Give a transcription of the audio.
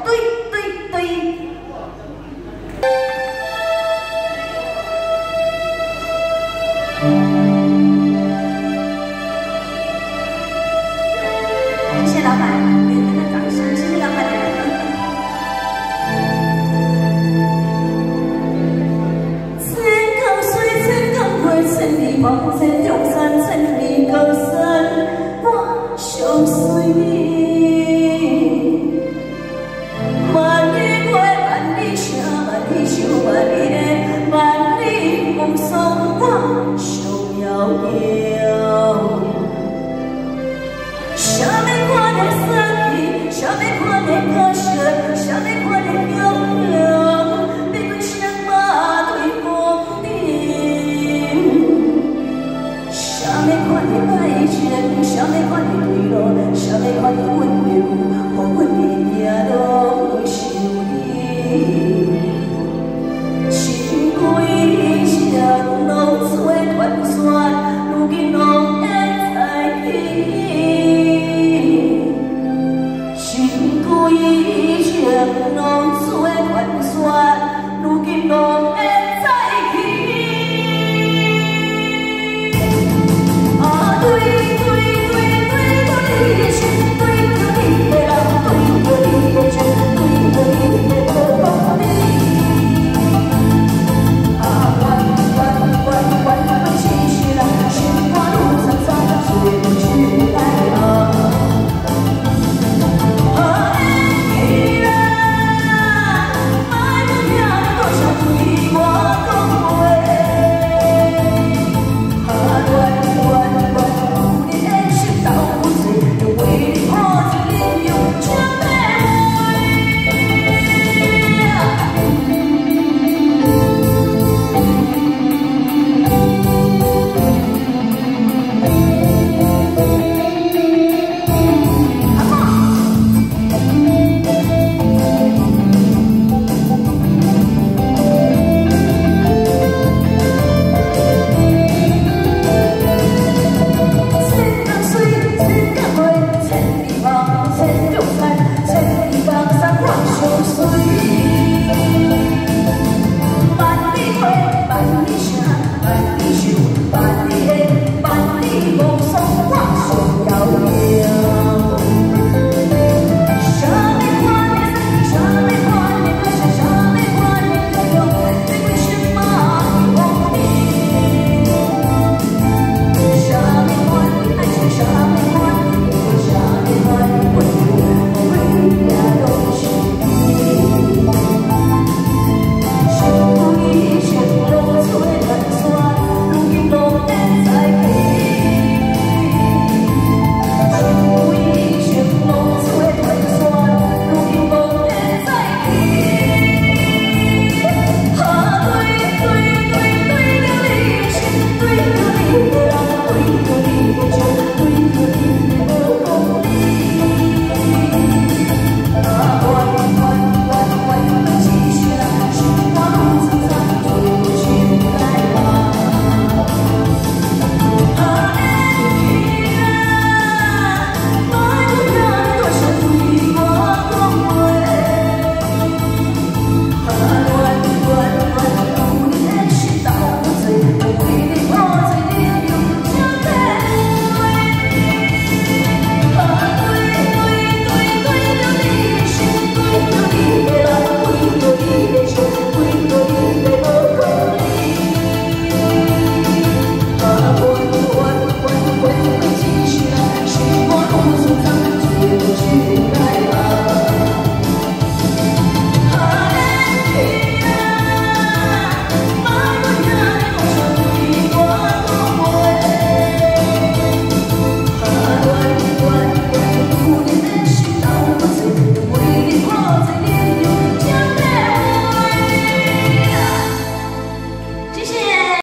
谢谢老板，给你们的掌声，谢谢老板。千江水，千江月，千里望，千重山，千里高山，我相随你。万里月，万里车，万里笑，万里泪，万里梦送我上遥遥。啥物款的生气，啥物款的可惜，啥物款的勇勇，你阮双马对风顶。啥物款的爱情，啥物款的退路，啥物款的温柔，予阮日夜拢想你。心归乡，拢做团旋，如今拢会在起。心归乡，拢做团旋，如今拢。